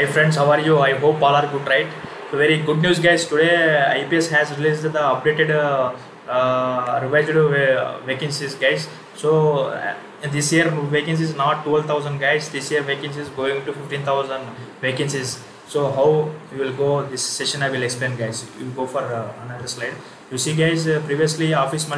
friends, how are you? I hope all are good, right? So very good news, guys. Today IPS has released the updated revised vacancies, guys. So this year vacancies not 12,000, guys. This year vacancies going to 15,000 vacancies. So how we will go this session? I will explain, guys. You go for another slide. You see, guys. Previously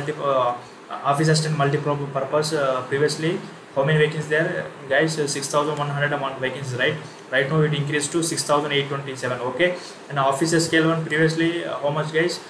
office assistant multi-purpose. Previously, how many vacancies there, guys? 6,101 vacancies, right? Right now it increased to 6,827. Okay, and officer scale one previously how much, guys?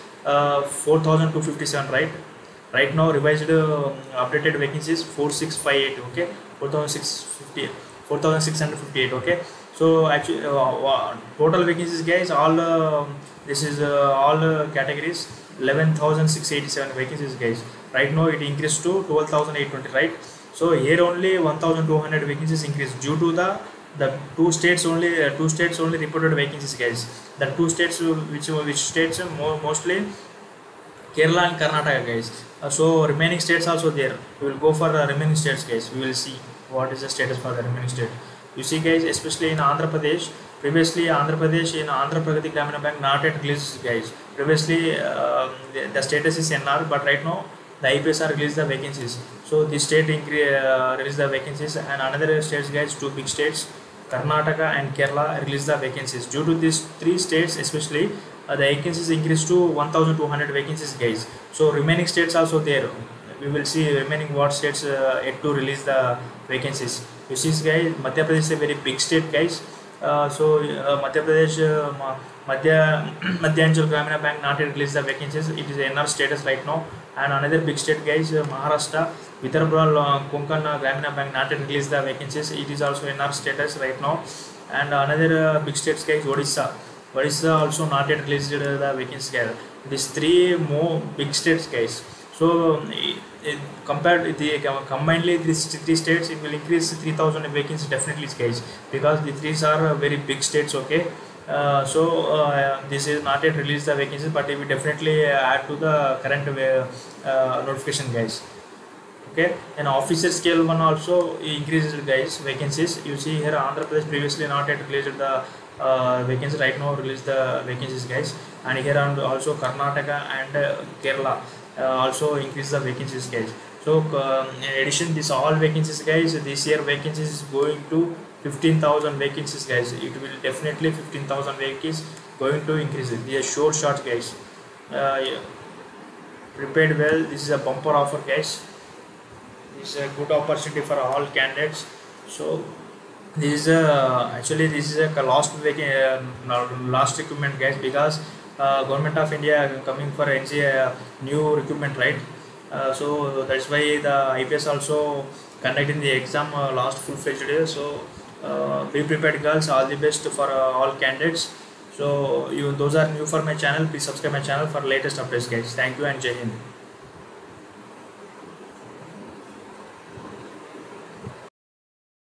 4,257, right? Right now revised updated vacancies 4,658. Okay, 4,658, 4,658. Okay, so actually total vacancies, guys, all this is all categories 11,687 vacancies, guys. Right now it increased to 12,820, right? So here only 1,200 vacancies increased due to the two states only reported vacancies, guys. The two states which states mostly Kerala and Karnataka, guys. So remaining states also there. We will go for remaining states, guys. We will see what is the status for the remaining state. You see, guys, especially in Andhra Pradesh. Previously Andhra Pradesh in Andhra Pragati Gramina Bank not yet released, guys. Previously the status is NR, but right now the IPS are released the vacancies. So this state released the vacancies, and another states, guys, two big states Karnataka and Kerala released the vacancies. Due to these three states especially, the vacancies increased to 1,200 vacancies, guys. So remaining states also there. We will see remaining what states yet to release the vacancies. You see, guys, Madhya Pradesh is a very big state, guys. Madhya Pradesh, Madhyanchal Gramina Bank not yet released the vacancies. It is NR status right now. And another big state, guys, Maharashtra, Vidarbha Konkan Gramina Bank not yet released the vacancies. It is also NR status right now. And another big states, guys, Odisha also not yet released the vacancies, guys. These three more big states, guys. So combinedly these three states, it will increase 3,000 vacancies definitely, guys, because the three are very big states. Okay, this is not yet released the vacancies, but it will definitely add to the current notification, guys. Okay, and officer scale one also increases, guys, vacancies. You see here Andhra Pradesh previously not yet released the vacancies, right now released the vacancies, guys, and here also Karnataka and Kerala also increase the vacancies, guys. So in addition this all vacancies, guys, this year vacancies is going to 15,000 vacancies, guys. It will definitely 15,000 vacancies going to increase it. These are short, guys. Yeah. Prepared well. This is a bumper offer, guys. This is a good opportunity for all candidates. So this is actually this is a last recruitment, guys, because Government of India coming for NCA new recruitment, right? So that's why the IPS also conducting the exam last full-fledged day. So be prepared, girls. All the best for all candidates. So those are new for my channel, please subscribe my channel for latest updates, guys. Thank you and Jai Hind.